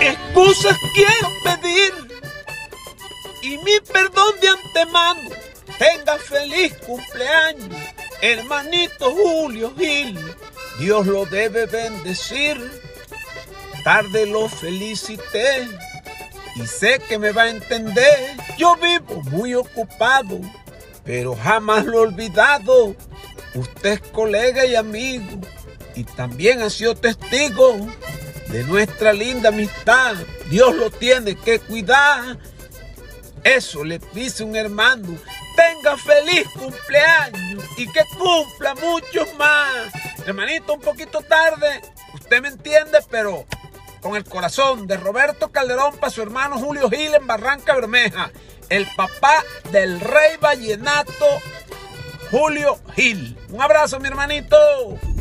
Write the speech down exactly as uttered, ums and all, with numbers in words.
excusas quiero pedir y mi perdón de antemano. Tenga feliz cumpleaños, hermanito Julio Gil. Dios lo debe bendecir. Tarde lo felicité y sé que me va a entender. Yo vivo muy ocupado, pero jamás lo he olvidado. Usted es colega y amigo y también ha sido testigo de nuestra linda amistad. Dios lo tiene que cuidar. Eso le dice un hermano. Tenga feliz cumpleaños y que cumpla muchos más. Hermanito, un poquito tarde, usted me entiende, pero con el corazón de Roberto Calderón para su hermano Julio Gil en Barranca Bermeja, el papá del rey vallenato Julio Gil. Un abrazo, mi hermanito.